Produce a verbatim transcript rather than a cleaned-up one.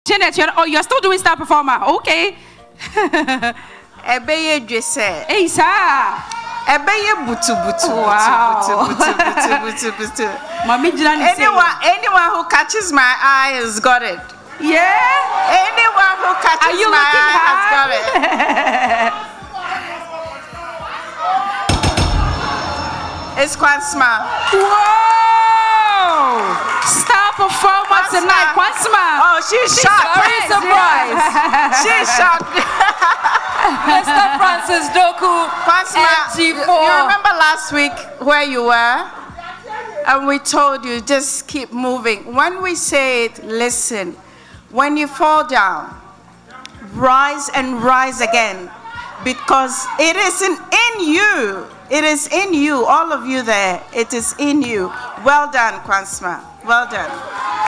Janet, you're, oh, you're still doing star performer. Okay. Ebeye Jesse. Hey, sir. Ebeye butu butu. Wow. Butu butu butu butu. Anyone, anyone who catches my eye has got it. Yeah. Anyone who catches my eye has got it. It's Kwansma. Whoa! Star performer tonight, Kwansma. Oh, she's, she's shocked. Very surprised. She's shocked. Mister Francis Doku, Kwansma, G you, four. you remember last week where you were? And we told you, just keep moving. When we say it, listen. When you fall down, rise and rise again. Because it isn't in you. It is in you, all of you there. It is in you. Well done, Kwansma. Well done.